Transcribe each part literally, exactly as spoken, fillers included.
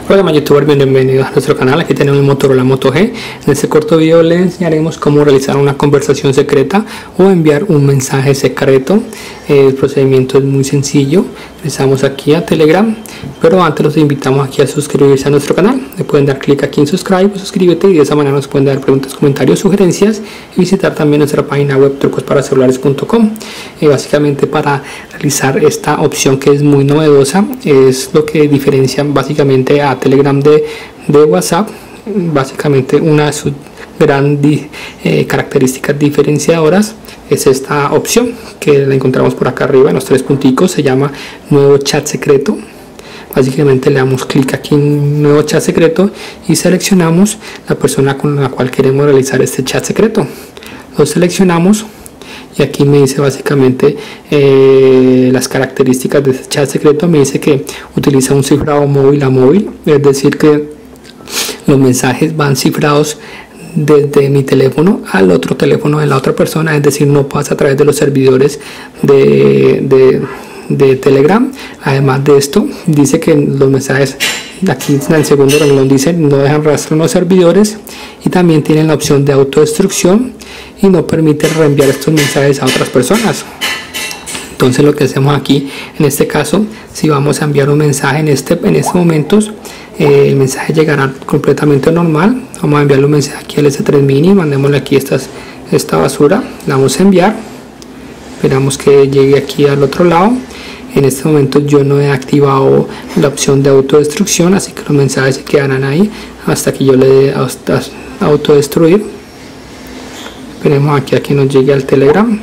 Hola youtuber, bienvenidos a nuestro canal. Aquí tenemos el Motorola Moto G. En este corto video les enseñaremos cómo realizar una conversación secreta o enviar un mensaje secreto. El procedimiento es muy sencillo. Regresamos aquí a Telegram, pero antes los invitamos aquí a suscribirse a nuestro canal. Le pueden dar clic aquí en subscribe o suscríbete y de esa manera nos pueden dar preguntas, comentarios, sugerencias y visitar también nuestra página web trucos para celulares punto com. Eh, básicamente para realizar esta opción que es muy novedosa, es lo que diferencia básicamente a Telegram de, de WhatsApp. Básicamente una de sus grandes eh, características diferenciadoras es esta opción que la encontramos por acá arriba en los tres punticos. Se llama nuevo chat secreto. Básicamente le damos clic aquí en nuevo chat secreto y seleccionamos la persona con la cual queremos realizar este chat secreto. Lo seleccionamos y aquí me dice básicamente eh, las características de este chat secreto. Me dice que utiliza un cifrado móvil a móvil, es decir que los mensajes van cifrados desde mi teléfono al otro teléfono de la otra persona, es decir, no pasa a través de los servidores de, de, de Telegram. Además de esto, dice que los mensajes, aquí en el segundo renglón dice no dejan rastro en los servidores, y también tienen la opción de autodestrucción y no permite reenviar estos mensajes a otras personas. Entonces lo que hacemos aquí, en este caso, si vamos a enviar un mensaje en este en estos momentos, eh, el mensaje llegará completamente normal. Vamos a enviarle un mensaje aquí al ese tres mini, mandémosle aquí estas, esta basura, la vamos a enviar, esperamos que llegue aquí al otro lado. En este momento yo no he activado la opción de autodestrucción, así que los mensajes se quedarán ahí hasta que yo le dé a autodestruir. Esperemos aquí a que nos llegue al Telegram.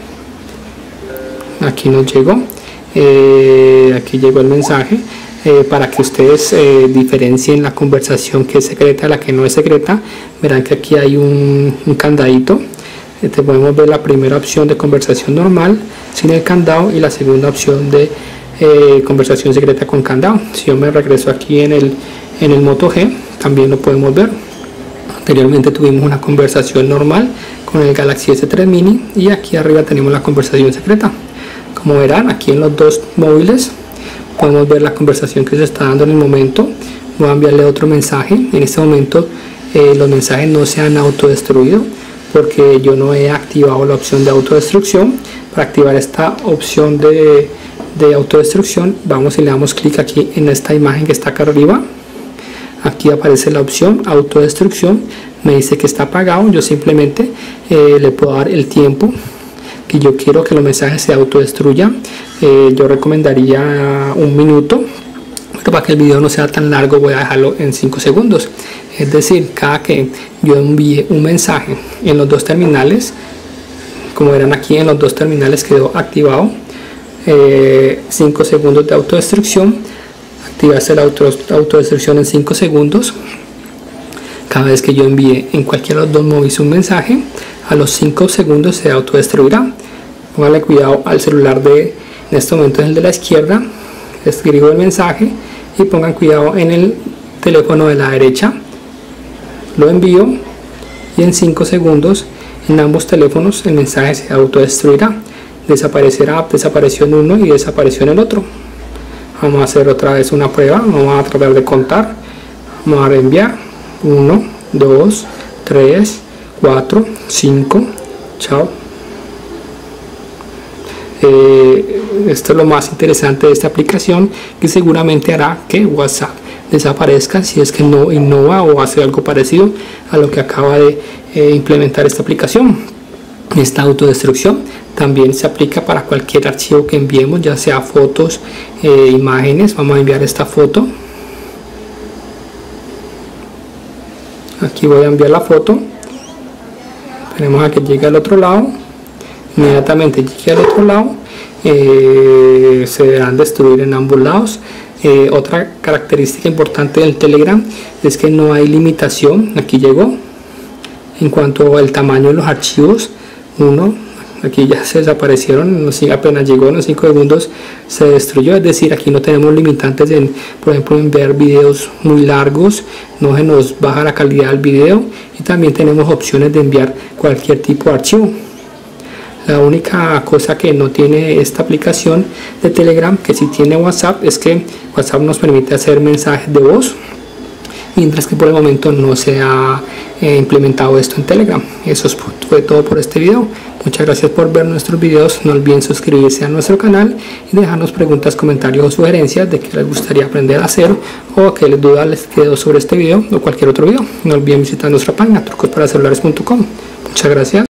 Aquí nos llegó, eh, aquí llegó el mensaje. Eh, para que ustedes eh, diferencien la conversación que es secreta de la que no es secreta, verán que aquí hay un, un candadito. Este, podemos ver la primera opción de conversación normal sin el candado y la segunda opción de eh, conversación secreta con candado. Si yo me regreso aquí en el, en el Moto G, también lo podemos ver. Anteriormente tuvimos una conversación normal con el Galaxy ese tres mini y aquí arriba tenemos la conversación secreta. Como verán, aquí en los dos móviles podemos ver la conversación que se está dando en el momento. Voy a enviarle otro mensaje. En este momento eh, los mensajes no se han autodestruido porque yo no he activado la opción de autodestrucción. Para activar esta opción de, de autodestrucción, vamos y le damos clic aquí en esta imagen que está acá arriba. Aquí aparece la opción autodestrucción, me dice que está apagado. Yo simplemente eh, le puedo dar el tiempo que yo quiero que los mensajes se autodestruyan. Eh, yo recomendaría un minuto, pero para que el video no sea tan largo voy a dejarlo en cinco segundos. Es decir, cada que yo envíe un mensaje en los dos terminales, como verán aquí en los dos terminales quedó activado eh, cinco segundos de autodestrucción. Activarse la auto, autodestrucción en cinco segundos. Cada vez que yo envíe en cualquiera de los dos móviles un mensaje, a los cinco segundos se autodestruirá. Póngale cuidado al celular de, en este momento es el de la izquierda, escribo el mensaje y pongan cuidado en el teléfono de la derecha. Lo envío y en cinco segundos en ambos teléfonos el mensaje se autodestruirá. Desaparecerá, desapareció en uno y desapareció en el otro. Vamos a hacer otra vez una prueba, vamos a tratar de contar. Vamos a reenviar uno, dos, tres, cuatro, cinco, chao. Eh, esto es lo más interesante de esta aplicación, que seguramente hará que WhatsApp desaparezca si es que no innova o hace algo parecido a lo que acaba de eh, implementar esta aplicación. Esta autodestrucción también se aplica para cualquier archivo que enviemos, ya sea fotos, eh, imágenes. Vamos a enviar esta foto. Aquí voy a enviar la foto. Esperemos a que llegue al otro lado. Inmediatamente llegue al otro lado, eh, se deberán destruir en ambos lados. Eh, otra característica importante del Telegram es que no hay limitación. Aquí llegó en cuanto al tamaño de los archivos. Uno, aquí ya se desaparecieron, apenas llegó en los cinco segundos se destruyó. Es decir, aquí no tenemos limitantes en, por ejemplo, en ver videos muy largos, no se nos baja la calidad del video, y también tenemos opciones de enviar cualquier tipo de archivo. La única cosa que no tiene esta aplicación de Telegram, que sí tiene WhatsApp, es que WhatsApp nos permite hacer mensajes de voz. mientras que por el momento no se ha eh, implementado esto en Telegram. Eso fue todo por este video. Muchas gracias por ver nuestros videos. No olviden suscribirse a nuestro canal y dejarnos preguntas, comentarios o sugerencias de qué les gustaría aprender a hacer o qué dudas les quedó sobre este video o cualquier otro video. No olviden visitar nuestra página trucos para celulares punto com. Muchas gracias.